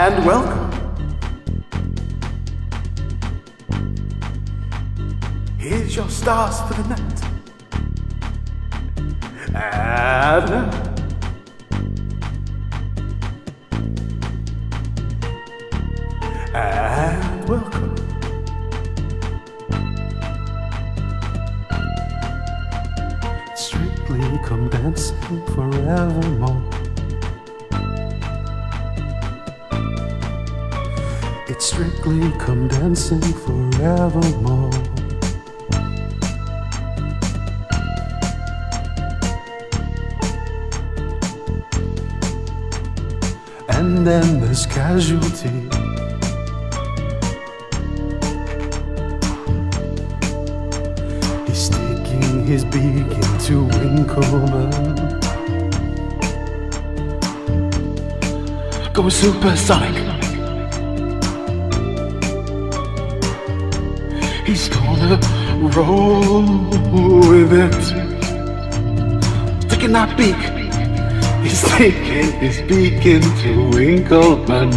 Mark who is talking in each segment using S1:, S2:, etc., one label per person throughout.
S1: and welcome. Here's your stars for the night. And now, and welcome. Strictly come dancing forevermore. It's strictly come dancing forevermore. And then there's casualty. He's sticking his beak into Winkleman, going supersonic. He's gonna roll with it, sticking that beak. He's sticking his beak into Winkleman.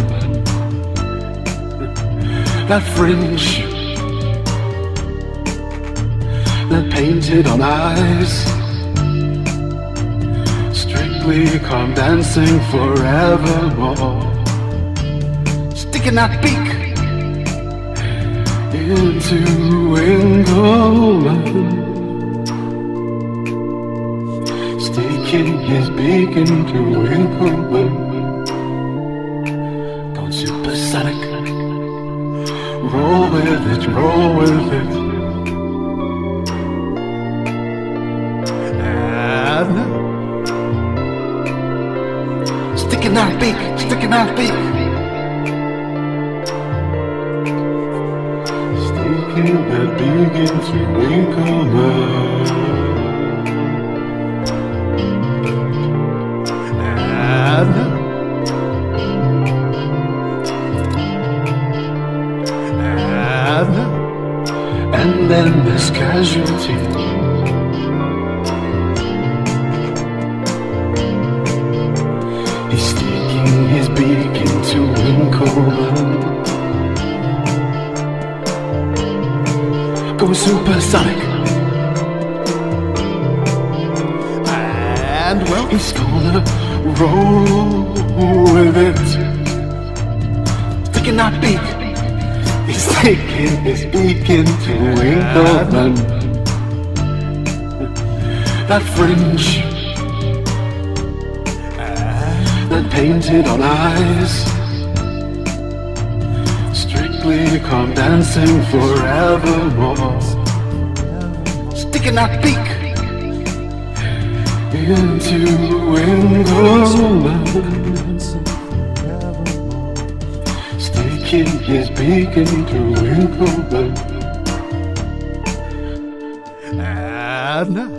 S1: That fringe, that painted on eyes. Strictly come dancing forevermore. Sticking that beak into Winkleman. Sticking his beak into Winkleman. Going supersonic. Roll with it, roll with it. And now, sticking that beak, sticking that beak. Sticking that beak into Winkleman. And then there's casualty. He's sticking his beak into Winkleman, going supersonic. And well, he's gonna roll with it, sticking that beak. He's sticking his beak into Winkleman. That fringe, that painted on eyes. Strictly come dancing forevermore. Sticking that beak into Winkleman. Sticking his beak into Winkleman. And now,